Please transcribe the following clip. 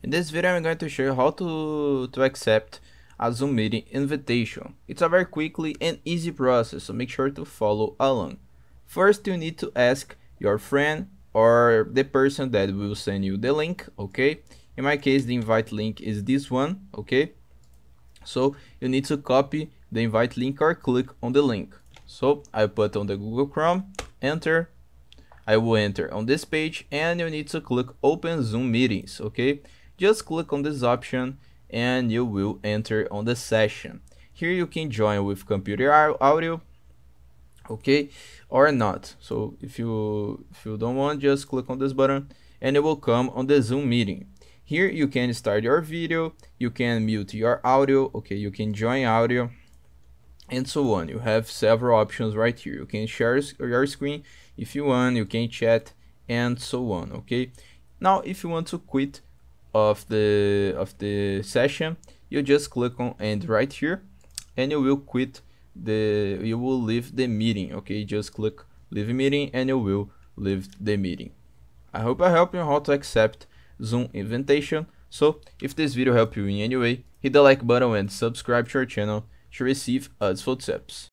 In this video I'm going to show you how to accept a Zoom meeting invitation. It's a very quickly and easy process, so make sure to follow along. First you need to ask your friend or the person that will send you the link, okay? In my case the invite link is this one, okay? So you need to copy the invite link or click on the link. So I put on the Google Chrome, enter. I will enter on this page and you need to click open Zoom meetings, okay? Just click on this option and you will enter on the session. Here you can join with computer audio, okay, or not. So if you don't want, just click on this button and it will come on the Zoom meeting. Here you can start your video, you can mute your audio, okay, you can join audio, and so on. You have several options right here. You can share your screen if you want, you can chat, and so on, okay? Now if you want to quit of the session, you just click on end right here and you will leave the meeting, okay? Just click leave meeting and you will leave the meeting. I hope I helped you how to accept Zoom invitation. So if this video helped you in any way, hit the like button and subscribe to our channel to receive useful tips.